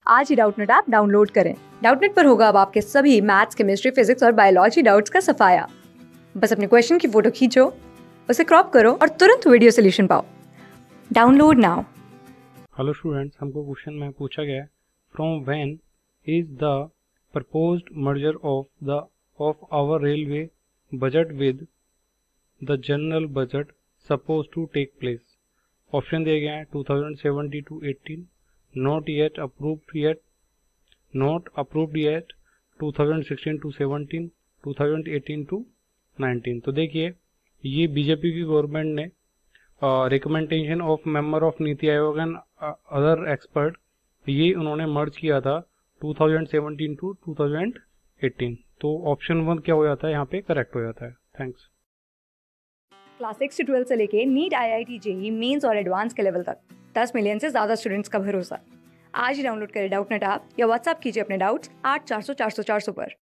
आज ही Doubtnut app download करें। डाउटनेट पर होगा अब आपके सभी मैथ्स, केमिस्ट्री, फिजिक्स और बायोलॉजी डाउट्स का सफाया। बस अपने क्वेश्चन की फोटो खींचो, उसे क्रॉप करो और तुरंत वीडियो सोल्यूशन पाओ। Download now. हेलो स्टूडेंट्स, हमको क्वेश्चन में पूछा गया है from when is the proposed merger of our railway budget with the general budget suppose to take place. Option दिए गए हैं 2070 to 18, not approved yet 2016 to 17, 2018 to 19। तो देखिए, ये बीजेपी की गवर्नमेंट ने recommendation of member of NITI Aayog and other expert, ये उन्होंने मर्ज किया था 2017 टू 2018। तो ऑप्शन 1 क्या हो जाता है यहाँ पे, करेक्ट हो जाता है। थैंक्स। क्लास 6 से 12 से लेके नीट, IIT, जेईई मेंस और एडवांस के लेवल तक 10 मिलियन से ज्यादा स्टूडेंट्स का भरोसा। आज ही डाउनलोड करें डाउटनेट ऐप या व्हाट्सएप कीजिए अपने डाउट्स 8400 400 400 पर।